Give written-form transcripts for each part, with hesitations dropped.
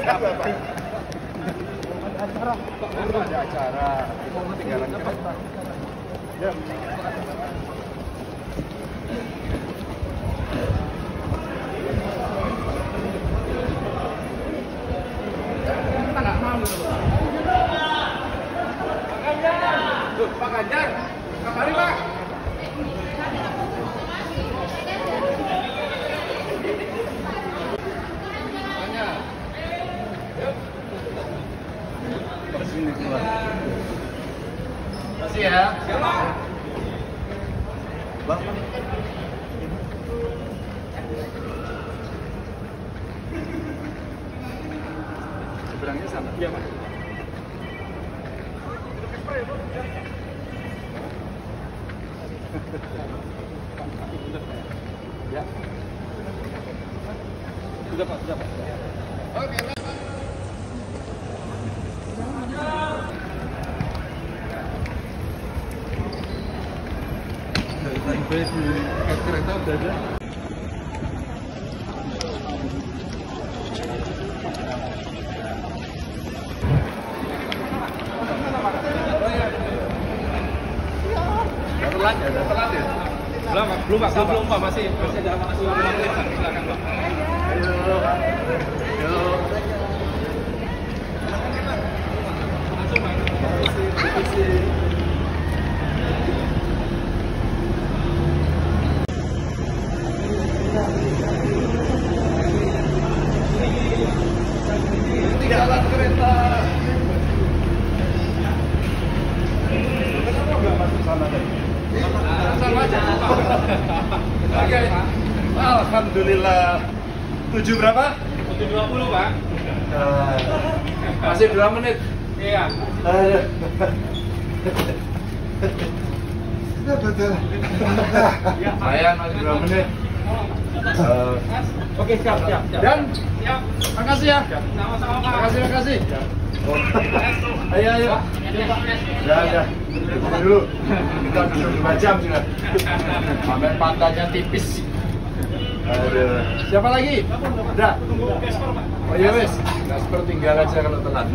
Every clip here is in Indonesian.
Ada acara. Itu ketinggalan cepat. Ya. Kita nggak mau. Pak Ganjar, kemari Pak. Sini keluar. Makasih ya. Siapa? Bang. Seberangnya sama. Iya, Pak. Ya. Sudah Pak, sudah Pak. Oke, Pak. Sampai di kereta udah ada. Telat ya? Belum Pak, masih ada waktu 5 menit. Silakan Pak. Ayo. Langsung Pak. Jalan kereta. Kenapa nggak masuk sana tadi? Sama aja. Oke. Alhamdulillah. 7 berapa? 7.20 Pak. Masih 2 menit. Iya. Saya masih 2 menit. Oke, siap. Dan siap. Makasih ya. Sama-sama Pak. Makasih. Ayo. Ya. Dulu. Kita duduk 2 jam sudah. Sampai pantatnya tipis. Aduh. Siapa lagi? Udah. Oh iya wes. Gasper tinggal aja kalau telat.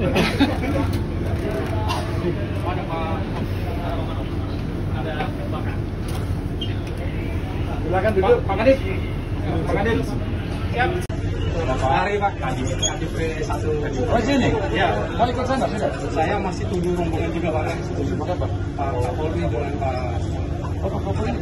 Silakan duduk. Pak Kadip. Siap. Mari Pak, Kadip 1. Oh sini? Ya. Mau ikut sana? Saya masih tunggu rombongan juga Pak. Tunggu apa? Pak Kapolri dengan Pak. Oh Pak Kapolri?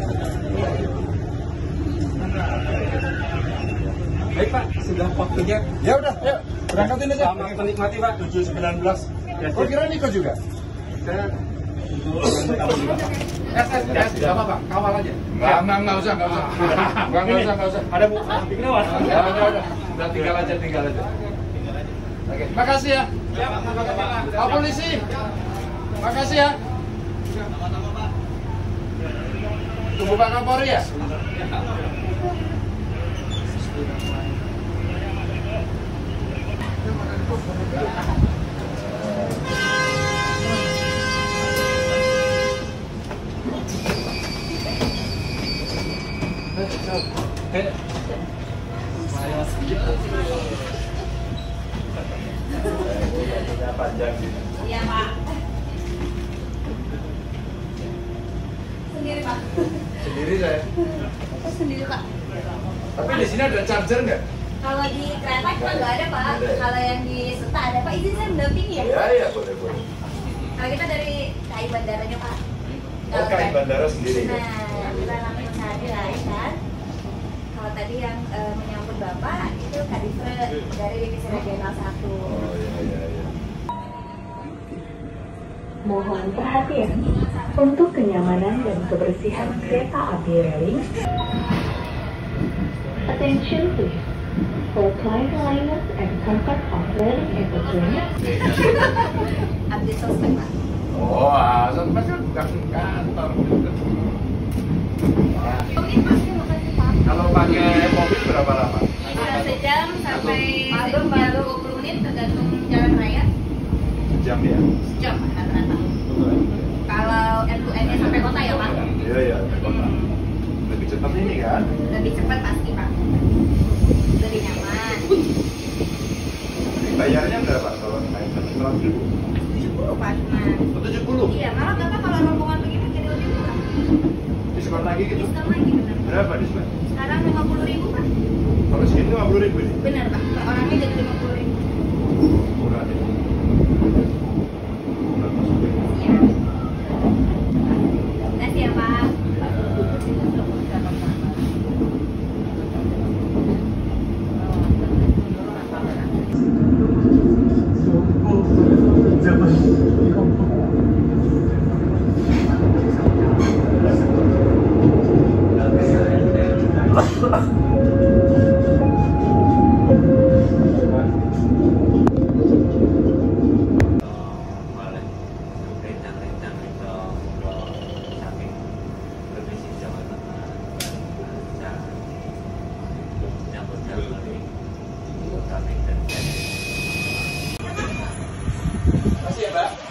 Baik Pak, sudah waktunya. Ya udah, yuk berangkatin aja. Selamat menikmati Pak. 7.19. Oh kira Niko juga? Saya tidak apa Pak, kawal aja. Nggak usah. Nggak usah. Ada Bu, bikin awas. Ya udah, tinggal aja. Oke, makasih ya. Pak Polisi, makasih ya. Tunggu Pak Kapolri ya. Panjang gitu. Iya Pak. Sendiri Pak. Sendiri saya. Sendiri Pak. Tapi di sini ada charger nggak? Kalau di kereta kita nggak ada Pak. Kalau yang di Seta ada Pak. Izin saya mendampingi ya? Iya boleh. Kalau kita dari KAI bandaranya Pak. Oh KAI bandara sendiri ya? Nah, kita langsung sehari lah ya kan. Kalau tadi yang menyambut Bapak itu Kadifre dari Divisi Regional 1. Oh iya. Mohon perhatian untuk kenyamanan dan kebersihan kereta api railing. Attention please. For cleanliness and comfort of railing and the train. Update sosmed Pak. Oh, sosmed kan bukan kantor. Kalau pakai mobil berapa lama? Sejam sampai sejam 20 menit tergantung jalan raya. Sejam ya? Sejam rata-rata. Kalau end-to-end-nya sampai kota ya Pak? Iya, sampai kota. Lebih cepat ini kan? Lebih cepat pasti Pak. Lebih nyaman. Bayarnya berapa kalau naik 100.000? 70 Pak cuma. 70? Iya, malah Bapak kalau rombongan begini jadi lebih murah. Diskon lagi gitu? Diskon lagi benar. Berapa diskon? Sekarang 50.000 Pak. Kalau segini 50.000 ini? Benar Pak, per orangnya jadi 50.000. Murah deh. Terima kasih ya Pak. Makasih ya, Pak.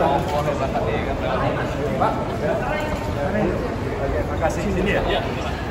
Pak, makasih sini ya.